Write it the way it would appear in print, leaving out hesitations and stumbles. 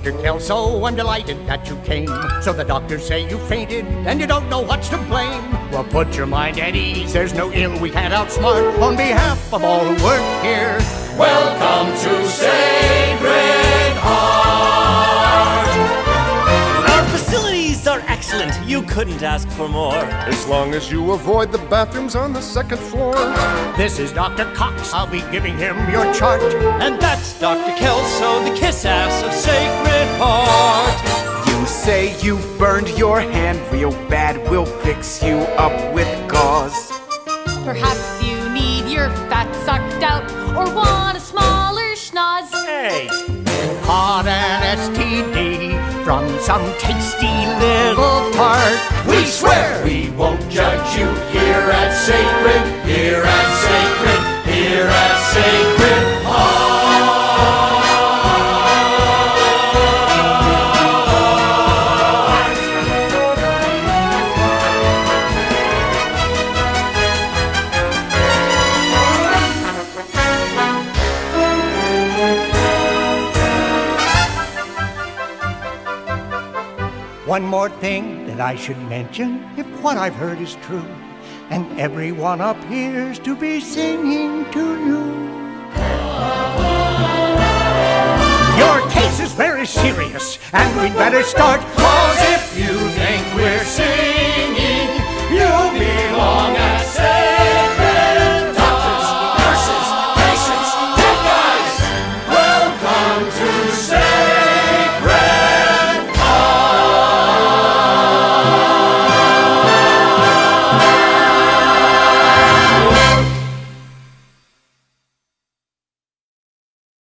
Dr. Kelso, I'm delighted that you came. So the doctors say you fainted and you don't know what's to blame. Well, put your mind at ease, there's no ill we can't outsmart. On behalf of all who work here, welcome to Sacred Heart. Our facilities are excellent. You couldn't ask for more. As long as you avoid the bathrooms on the second floor. This is Dr. Cox, I'll be giving him your chart. And that's Dr. Kelso, the kiss-ass of Sacred Heart. You say you've burned your hand real bad. We'll fix you up with gauze. Perhaps you need your fat sucked out or want a smaller schnoz. Hey! Caught an STD from some tasty little tart. We swear we won't judge you here at Sacred, here at Sacred, here at Sacred Heart. One more thing that I should mention, if what I've heard is true, and everyone appears to be singing to you. Your case is very serious, and we'd better start, 'cause if you think we're serious,